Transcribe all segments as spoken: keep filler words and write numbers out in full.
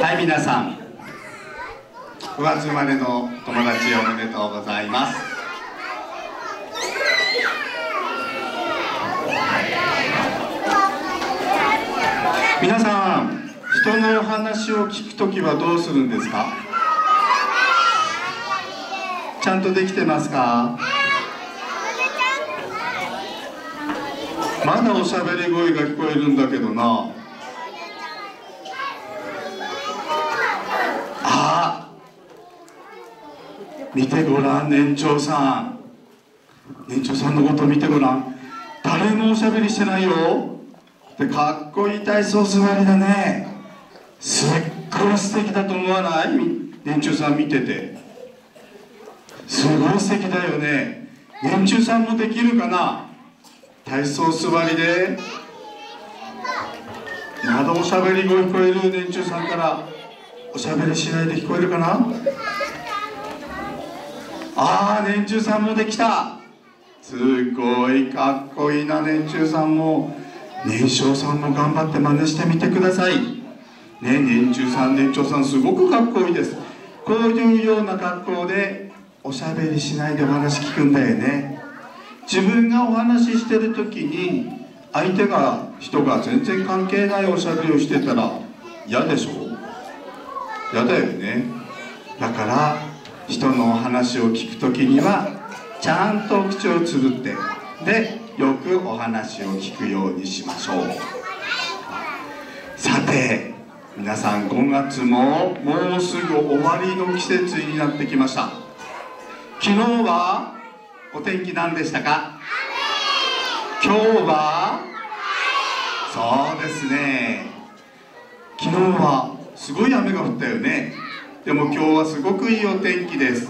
はい、皆さんごがつ生まれの友達おめでとうございます。皆さん、人のお話を聞くときはどうするんですか？ちゃんとできてますか？まだおしゃべり声が聞こえるんだけどな。あ、見てごらん、年長さん。年長さんのこと見てごらん。誰もおしゃべりしてないよ。で、かっこいい体操座りだね。すっごい素敵だと思わない？年長さん見ててすごい素敵だよね。年中さんもできるかな？体操座りでまだおしゃべり声聞こえる年中さんからおしゃべりしないで聞こえるかな？ああ、年中さんもできた。すごいかっこいいな。年中さんも年少さんも頑張って真似してみてくださいね。年中さん、年長さんすごくかっこいいです。こういうような格好でおしゃべりしないでお話聞くんだよね。自分がお話ししてる時に相手が人が全然関係ないおしゃべりをしてたら嫌でしょ？嫌だよね。だから人のお話を聞く時にはちゃんと口をつぶってでよくお話を聞くようにしましょう。さて皆さん、ごがつももうすぐ終わりの季節になってきました。昨日はお天気何でしたか？今日はそうですね、昨日はすごい雨が降ったよね。でも今日はすごくいいお天気です。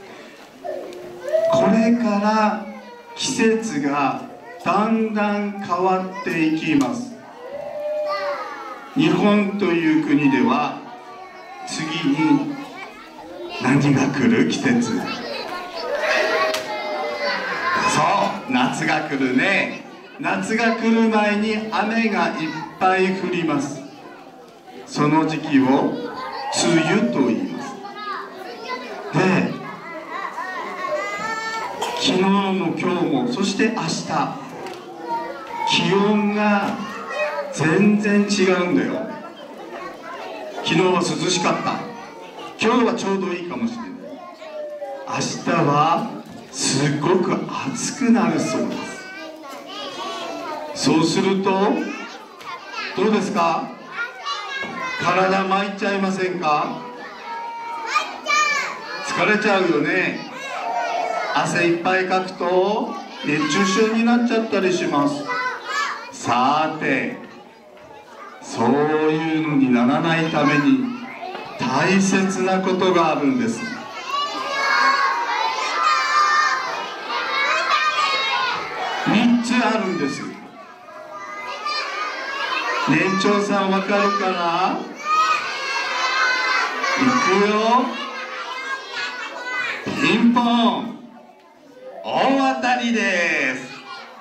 これから季節がだんだん変わっていきます。日本という国では次に何が来る？季節。そう、夏が来るね。夏が来る前に雨がいっぱい降ります。その時期を梅雨と言います。で、昨日も今日もそして明日気温が全然違うんだよ。昨日は涼しかった。今日はちょうどいいかもしれない。明日はすごく暑くなるそうです。そうするとどうですか？体巻いちゃいませんか？疲れちゃうよね。汗いっぱいかくと熱中症になっちゃったりします。さて、そういうのにならないために大切なことがあるんです。みっつあるんです。年長さんわかるかな？いくよ。ピンポン。大当たりです。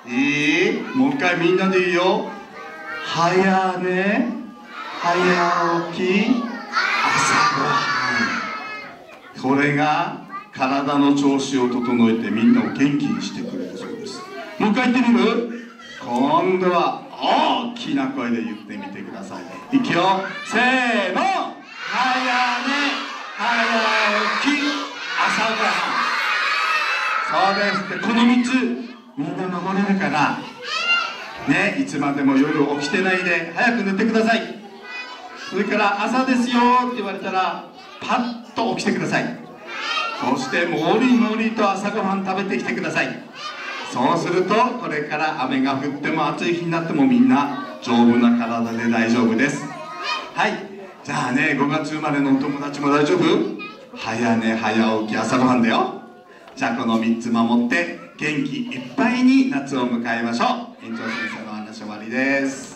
いい？もう一回みんなで言うよ。早寝早起き朝ごはん。これが体の調子を整えてみんなを元気にしてくれるそうです。もう一回言ってみる？今度は大きな声で言ってみてください。いくよ。せーの。早寝早起き朝ごはん。そうです。で、このみっつみんな守れるかなね。いつまでも夜起きてないで早く寝てください。それから朝ですよって言われたらパッと起きてください。そしてもりもりと朝ごはん食べてきてください。そうするとこれから雨が降っても暑い日になってもみんな丈夫な体で大丈夫です。はい、じゃあね、ごがつ生まれのお友達も大丈夫？早寝早起き朝ごはんだよ。じゃあこのみっつ守って元気いっぱいに夏を迎えましょう。園長先生のお話終わりです。